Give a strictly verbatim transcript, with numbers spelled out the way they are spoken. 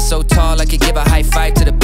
so tall I could give a high five to the